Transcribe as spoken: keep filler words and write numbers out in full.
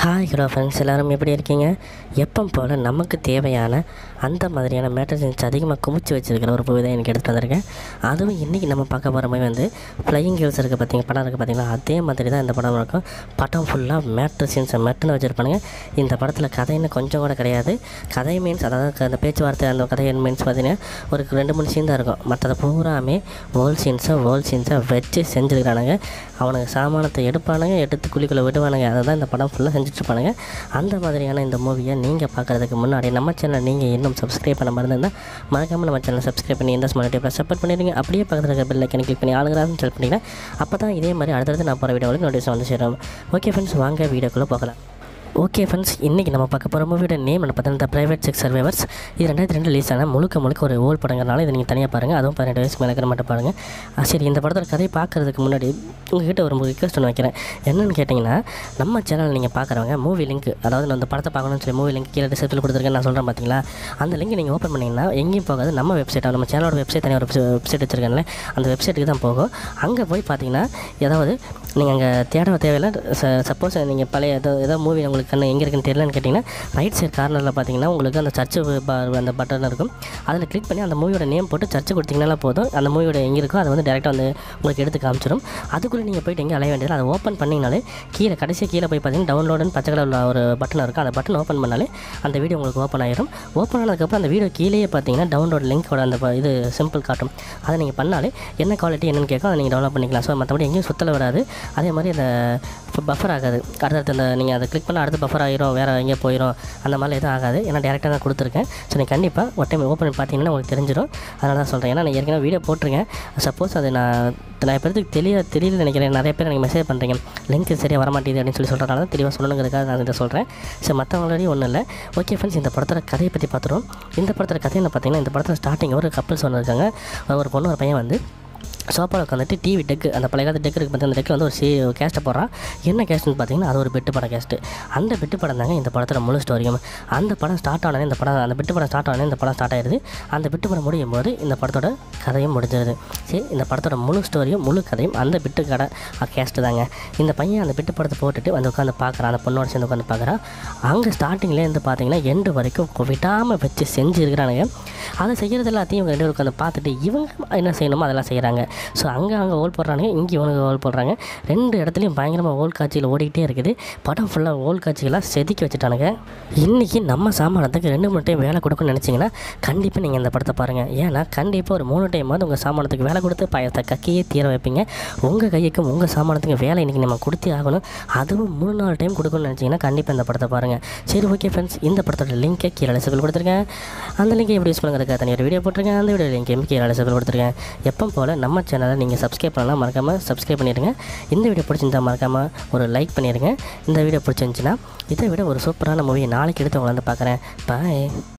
Hi hello friends, எல்லோரும் எப்படி இருக்கீங்க? எப்போ போல் நமக்கு தேவையான அந்த மாதிரியான மேட்டர் செஞ்சு அதிகமாக குமிச்சு வச்சுருக்கிற ஒரு மூவி தான் எனக்கு எடுத்து வந்திருக்கேன். அதுவும் இன்றைக்கி நம்ம பார்க்க போகிற மாதிரி வந்து ஃப்ளையிங் கேர்ள்ஸ் இருக்குது பார்த்தீங்க, படம் இருக்குது பார்த்தீங்களா, அதே மாதிரி தான் இந்த படம் இருக்கும். படம் ஃபுல்லாக மேட்டர் சீன்ஸை மெட்டுன்னு வச்சுருப்பானுங்க. இந்த படத்தில் கதைன்னு கொஞ்சம் கூட கிடையாது. கதை மீன்ஸ் அதாவது அந்த பேச்சுவார்த்தை அந்த கதை மீன்ஸ் பார்த்தீங்கன்னா ஒரு ரெண்டு மூணு சீன் தான் இருக்கும். மற்றதை பூராமே வேர்ல்ட் சீன்ஸை வேர்ல்ட் சீன்ஸை வச்சு செஞ்சுருக்கிறானுங்க. அவனுக்கு சாமானத்தை எடுப்பானுங்க, எடுத்து குழிக்குள்ளே விடுவானுங்க. அதை தான் இந்த படம் ஃபுல்லாக செஞ்சுட்ருப்பானுங்க. அந்த மாதிரியான இந்த மூவியை நீங்கள் பார்க்குறதுக்கு முன்னாடி நம்ம சேனல் நீங்கள் இன்னும் சப்ஸ்கிரைப் பண்ண மறந்துருந்தால் மறக்காமல் நம்ம சேனல் சப்ஸ்கிரைப் பண்ணி இந்த ஸ்மார்ட் டிவியில் சப்போர்ட் பண்ணிடுங்க. அப்படியே பக்கத்தில் இருக்கிற பெல் ஐக்கனை கிளிக் பண்ணி ஆளுங்கிறான்னு செல் பண்ணிக்கிறேன். அப்போ தான் இதே மாதிரி அடுத்தடுத்து நான் போகிற வீடியோவில் நோட்டிஃபிகேஷன் வந்து சேரும். ஓகே ஃப்ரெண்ட்ஸ், வாங்க வீடியோக்குள்ளே போகலாம். ஓகே ஃப்ரெண்ட்ஸ், இன்றைக்கி நம்ம பார்க்க போகிற மூவியோட நேம் என்ன பார்த்தீங்கன்னா ப்ரைவேட் செக்ஸ் சர்வைவர்ஸ். இது ரெண்டாயிரத்தி ரெண்டு ரிலீஸ் ஆனால் முழுக்க முழுக்க ஒரு ஓல்ட் படங்கிறனால இதை நீங்கள் தனியாக பாருங்கள். அதுவும் பதினெட்டு வயசுக்கு மேலே இருக்கிற மட்டும் பாருங்கள். சரி, இந்த படத்தோட கதையை பார்க்குறதுக்கு முன்னாடி உங்கள்கிட்ட ஒரு ரிக்வெஸ்ட் ஒன்று வைக்கிறேன். என்னென்னு கேட்டிங்கன்னா, நம்ம சேனல் நீங்கள் பார்க்குறவங்க மூவி லிங்க், அதாவது நான் அந்த படத்தை பார்க்கணும்னு சொல்லி மூவி லிங்க் கீழே டிஸ்கிரிப்ஷனில் கொடுத்துருக்கேன் நான் சொல்கிறேன் பார்த்தீங்களா, அந்த லிங்க் நீங்கள் ஓப்பன் பண்ணிங்கன்னா எங்கேயும் போகாது. நம்ம வெப்சைட், நம்ம சேனலோட வெப்சைட் தனியாக ஒரு வெப்சைட் வச்சுருக்கேன்ல, அந்த வெப்சைட்டுக்கு தான் போகும். அங்கே போய் பார்த்தீங்கன்னா ஏதாவது நீங்கள் அங்கே தேட தேவையில்லை. ச சப்போஸ் நீங்கள் பழைய ஏதோ ஏதோ மூவி உங்களுக்கு கண்ணு எங்கே இருக்குன்னு தெரியலன்னு கேட்டிங்கன்னா, ரைட் சைட் கார்னரில் பார்த்தீங்கன்னா உங்களுக்கு அந்த சர்ச்சு அந்த பட்டன் இருக்கும். அதில் கிளிக் பண்ணி அந்த மூவியோட நேம் போட்டு சர்ச்சு கொடுத்தீங்கன்னா போதும். அந்த மூவியோட எங்கே இருக்கோ அதை வந்து டேரெக்டாக வந்து உங்களுக்கு எடுத்து காமிச்சிடும். அதுக்குள்ளே நீங்கள் போய்ட்டு எங்கே அலைய வேண்டியது, அதை ஓப்பன் பண்ணிங்கனாலே கீழே கடைசியாக கீழே போய் பார்த்தீங்கன்னா டவுன்லோடுன்னு பச்சை கலரில் ஒரு பட்டன் இருக்கும். அந்த பட்டன் ஓப்பன் பண்ணாலே அந்த வீடியோ உங்களுக்கு ஓப்பன் ஆகிடும். ஓப்பன் ஆனதுக்கப்புறம் அந்த வீடியோ கீழேயே பார்த்தீங்கன்னா டவுன்லோட் லிங்க்கோட அந்த இது சிம்பிள் காட்டும். அதை நீங்கள் பண்ணாலே என்ன குவாலிட்டி என்னென்னு கேட்கும், அதை நீங்கள் டெவலப் பண்ணிக்கலாம். ஸோ மற்றபடி எங்கேயும் சுத்தல வராது. அதே மாதிரி அந்த இப்போ பஃபர் ஆகாது. அடுத்தடுத்து அந்த நீங்கள் அதை கிளிக் பண்ணால் அடுத்து பஃபர் ஆகிரும், வேறு எங்கேயோ போயிடும், அந்த மாதிரி எதுவும் ஆகாது. ஏன்னா டேரெக்டாக தான் கொடுத்துருக்கேன். ஸோ நீங்கள் கண்டிப்பாக ஒரு டைம் ஓப்பன் பண்ணி பார்த்தீங்கன்னா உங்களுக்கு தெரிஞ்சிடும். அதனால தான் சொல்கிறேன். ஏன்னா நான் ஏற்கனவே வீடியோ போட்டிருக்கேன். சப்போஸ் அது நான் நிறைய பேருக்கு தெரிய தெரியல நினைக்கிறேன். நிறைய பேர் எனக்கு மெசேஜ் பண்ணுறீங்க, லிங்க் சரியாக வரமாட்டேங்குது அப்படின்னு சொல்லி சொல்கிறனால தான் தெளிவாக சொல்லணுங்கிறதுக்காக நான் இதை சொல்கிறேன். ஸோ மற்றவங்களோடய ஒன்றும் இல்லை. ஓகே ஃப்ரெண்ட்ஸ், இந்த படத்தோட கதையை பற்றி பார்த்துருவோம். இந்த படத்தோட கதை என்ன பார்த்தீங்கன்னா, இந்த படத்தில் ஸ்டார்டிங் ஒரு கப்பல்ஸ் ஒன்று இருக்காங்க. ஒரு பொண்ணு ஒரு பையன் வந்து சோஃபாவில் உட்காந்துட்டு டிவி டெக்கு, அந்த பழைய காலத்து டெக் இருக்குது பார்த்தீங்கன்னா, அந்த டெக்கில் வந்து ஒரு சி கேஸ்ட்டை போடுறான். என்ன கேஸ்ட்டுன்னு பார்த்தீங்கன்னா, அது ஒரு பெட்டு படம் கேஸ்ட்டு. அந்த பெட்டு படம் தாங்க இந்த படத்தில் முழு ஸ்டோரியும். அந்த படம் ஸ்டார்ட் ஆனே இந்த படம் அந்த பெட்டு படம் ஸ்டார்ட் ஆனே இந்த படம் ஸ்டார்ட் ஆயிடுது. அந்த பெட்டு படம் முடியும் போது இந்த படத்தோட கதையும் முடிஞ்சிருது. சரி, இந்த படத்தோட முழு ஸ்டோரியும் முழு கதையும் அந்த பெட்டு கடை கேஸ்ட்டு தாங்க. இந்த பையன் அந்த பெட்டு படத்தை போட்டுட்டு வந்து உட்காந்து பார்க்குறான். அந்த பொண்ணோட சேர்ந்து உட்காந்து பார்க்குறான். அங்கே ஸ்டார்டிங்லேருந்து பார்த்தீங்கன்னா எண்டு வரைக்கும் விடாமல் வச்சு செஞ்சுருக்கிறானுங்க. அதை செய்கிறது எல்லாத்தையும் இவங்க ரெண்டு பேரும் உட்காந்து பார்த்துட்டு இவங்க என்ன செய்யணுமோ அதெல்லாம் செய்கிறாங்க. ஸோ அங்கே அவங்க ஓல் போடுறானுங்க, இங்கே இவனுக்கு ஓல் போடுறாங்க. ரெண்டு இடத்துலையும் பயங்கரமாக ஓல் காட்சிகள் ஓடிக்கிட்டே இருக்குது. படம் ஃபுல்லாக ஓல் காட்சிகளாக செதுக்கி வச்சுட்டானுங்க. இன்றைக்கி நம்ம சாமானத்துக்கு ரெண்டு மூணு டைம் வேலை கொடுக்கணும்னு நினச்சிங்கன்னா கண்டிப்பாக நீங்கள் இந்த படத்தை பாருங்கள். ஏன்னா கண்டிப்பாக ஒரு மூணு டைமாவது உங்கள் சாமானத்துக்கு வேலை கொடுத்து பயத்தை கக்கியே தீர வைப்பீங்க. உங்கள் கைக்கும் உங்கள் சாமானத்துக்கு வேலை இன்றைக்கி நம்ம கொடுத்தே ஆகணும். அதுவும் மூணு நாலு டைம் கொடுக்கணும்னு நினச்சிங்கன்னா கண்டிப்பாக இந்த படத்தை பாருங்கள். சரி, ஓகே ஃப்ரெண்ட்ஸ், இந்த படத்தோட லிங்கை கீழே அலசபிள் கொடுத்துருக்கேன். அந்த லிங்கை எப்படி யூஸ் பண்ணுறதுக்காக தனியாக வீடியோ போட்டிருக்கேன். அந்த வீடியோ லிங்க் கீழே அலசபிள் கொடுத்துருக்கேன். எப்போ போல் நம்ம சேனலை நீங்கள் சப்ஸ்கிரைப் பண்ணலாம், மறக்காமல் சப்ஸ்கிரைப் பண்ணிடுங்க. இந்த வீடியோ பிடிச்சிருந்தால் மறக்காமல் ஒரு லைக் பண்ணிடுங்க. இந்த வீடியோ பிடிச்சிருந்துச்சின்னா இதை விட ஒரு சூப்பரான மூவியை நாளைக்கு எடுத்து உங்களை வந்து பார்க்குறேன். பாய்.